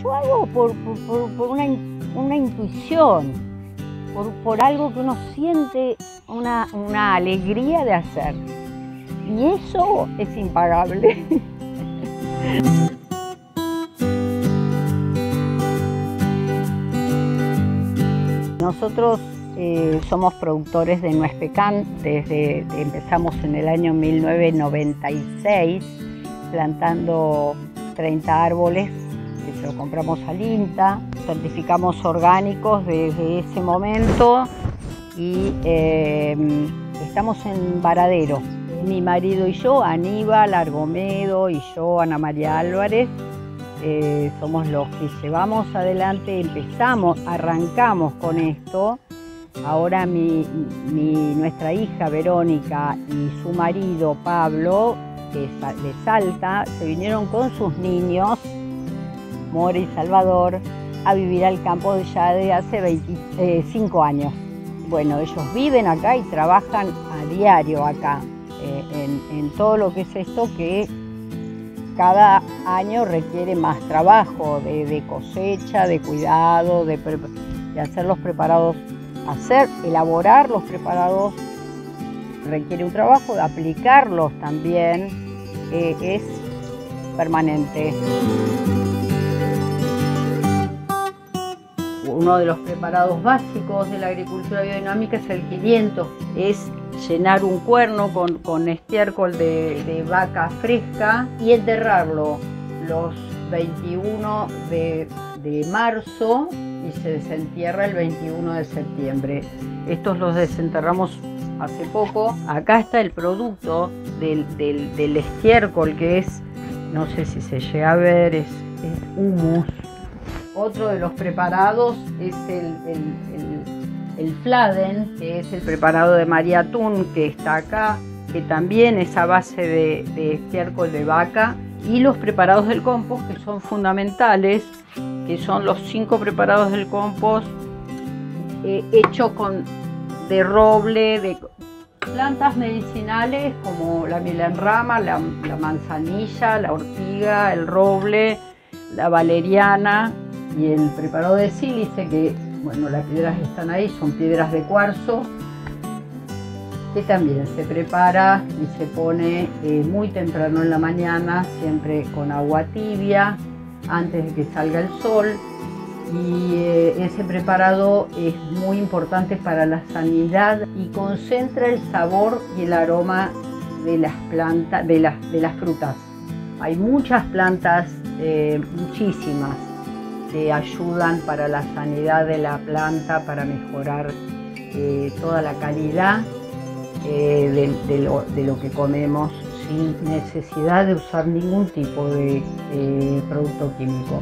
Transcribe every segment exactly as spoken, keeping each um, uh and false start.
yo hago por, por, por, por una, una intuición, por, por algo que uno siente una, una alegría de hacer. Y eso es impagable. Nosotros eh, somos productores de nuez pecan, desde empezamos en el año mil novecientos noventa y seis, plantando treinta árboles, que se los compramos al INTA, certificamos orgánicos desde ese momento y eh, estamos en Varadero. Mi marido y yo, Aníbal Argomedo y yo, Ana María Álvarez, Eh, somos los que llevamos adelante, empezamos, arrancamos con esto. Ahora mi, mi, nuestra hija Verónica y su marido Pablo, que es de Salta, se vinieron con sus niños, More y Salvador, a vivir al campo ya de hace veinticinco años. Bueno, ellos viven acá y trabajan a diario acá, eh, en, en todo lo que es esto que cada año requiere más trabajo de, de cosecha, de cuidado, de, de hacer los preparados, hacer, elaborar los preparados requiere un trabajo, de aplicarlos también eh, es permanente. Uno de los preparados básicos de la agricultura biodinámica es el quinientos, es llenar un cuerno con, con estiércol de, de vaca fresca y enterrarlo los veintiuno de, de marzo y se desentierra el veintiuno de septiembre. Estos los desenterramos hace poco. Acá está el producto del, del, del estiércol, que es, no sé si se llega a ver, es, es humus. Otro de los preparados es el, el, el, el fladen, que es el preparado de María Atún, que está acá, que también es a base de, de estiércol de vaca. Y los preparados del compost, que son fundamentales, que son los cinco preparados del compost eh, hechos con, de roble, de plantas medicinales como la miel en rama, la, la manzanilla, la ortiga, el roble, la valeriana. Y el preparado de sílice, que bueno, las piedras que están ahí son piedras de cuarzo, que también se prepara y se pone eh, muy temprano en la mañana, siempre con agua tibia, antes de que salga el sol. Y eh, ese preparado es muy importante para la sanidad y concentra el sabor y el aroma de las plantas, de las, de las frutas. Hay muchas plantas, eh, muchísimas, que ayudan para la sanidad de la planta, para mejorar eh, toda la calidad eh, de, de, lo, de lo que comemos, sin necesidad de usar ningún tipo de eh, producto químico.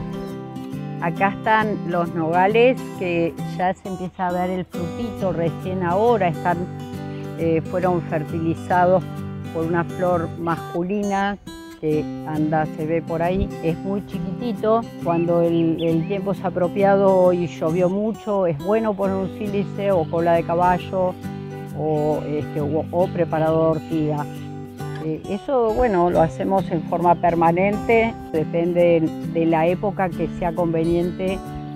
Acá están los nogales, que ya se empieza a ver el frutito recién ahora, están, eh, fueron fertilizados por una flor masculina que anda, se ve por ahí, es muy chiquitito. Cuando el, el tiempo es apropiado y llovió mucho, es bueno poner un sílice o cola de caballo o, este, o, o preparado de ortiga. Eh, eso, bueno, lo hacemos en forma permanente, depende de, de la época que sea conveniente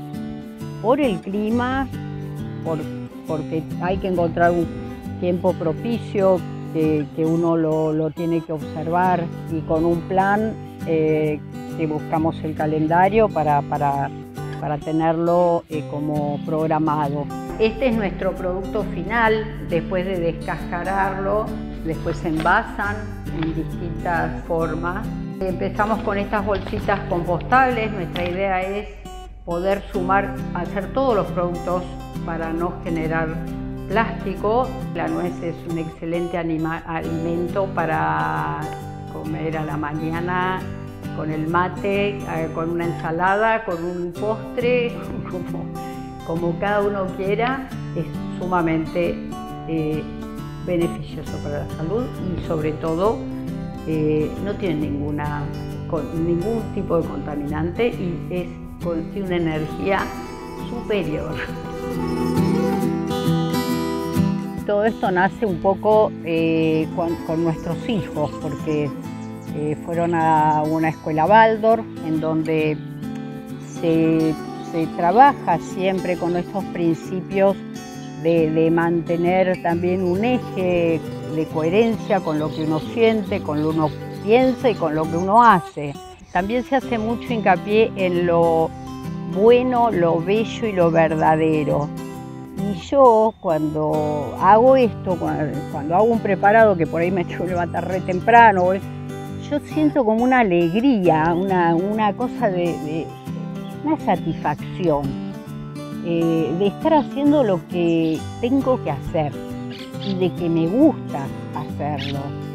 por el clima, por, porque hay que encontrar un tiempo propicio, Que, que uno lo, lo tiene que observar, y con un plan eh, que buscamos el calendario para, para, para tenerlo eh, como programado. Este es nuestro producto final, después de descascararlo, después se envasan en distintas formas. Empezamos con estas bolsitas compostables. Nuestra idea es poder sumar, hacer todos los productos para no generar plástico. La nuez es un excelente anima, alimento para comer a la mañana, con el mate, eh, con una ensalada, con un postre, como, como cada uno quiera. Es sumamente eh, beneficioso para la salud y sobre todo eh, no tiene ninguna, con, ningún tipo de contaminante y es, tiene una energía superior. Todo esto nace un poco eh, con, con nuestros hijos, porque eh, fueron a una escuela Waldorf, en donde se, se trabaja siempre con estos principios de, de mantener también un eje de coherencia con lo que uno siente, con lo que uno piensa y con lo que uno hace. También se hace mucho hincapié en lo bueno, lo bello y lo verdadero. Y yo cuando hago esto, cuando, cuando hago un preparado, que por ahí me tengo que levantar re temprano, yo siento como una alegría, una, una cosa de, de una satisfacción eh, de estar haciendo lo que tengo que hacer y de que me gusta hacerlo.